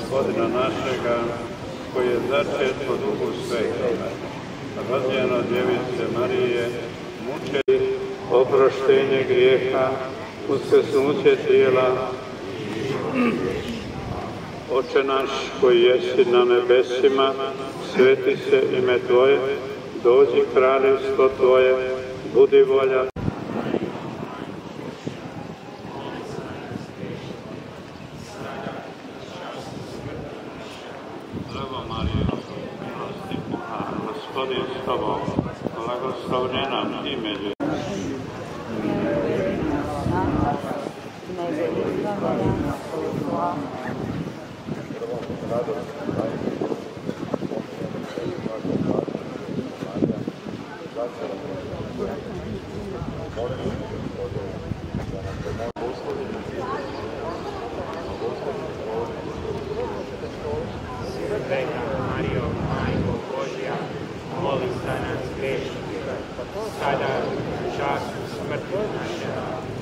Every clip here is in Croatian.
Gospodina našega, koji je začet po Duhu Svetome, rođen od Djevice Marije, mučeni, oproštenje grijeha, uskrsnuće tijela. Oče naš koji jesi na nebesima, sveti se ime Tvoje, dođi kraljevstvo Tvoje, budi volja. Zdravo Marijo, milosti puna, Gospodin s Tobom, blagoslovljena Ti među Sveta Marijo, Majko Božja, moli za nas grešnike, sada u času smrti naše.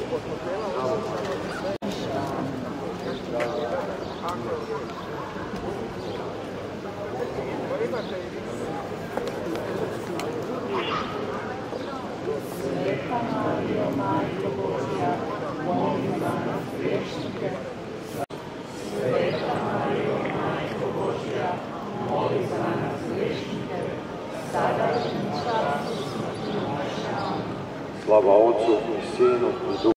Sveta Marijo, Majko Božja, moli za nas grešnike. Sveta Marijo, Majko Božja, moli za nas grešnike, sada i u času smrti naše. Slava Otcu i Sinu i Duhu